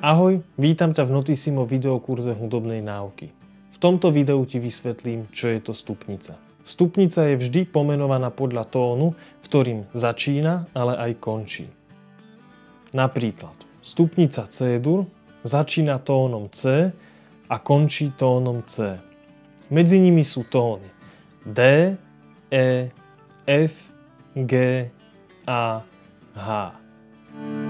Ahoj, vítam ťa v Notissimo videokurze hudobnej náuky. V tomto videu ti vysvetlím, čo je to stupnica. Stupnica je vždy pomenovaná podľa tónu, ktorým začína, ale aj končí. Napríklad, stupnica C-dur začína tónom C a končí tónom C. Medzi nimi sú tóny D, E, F, G, A, H.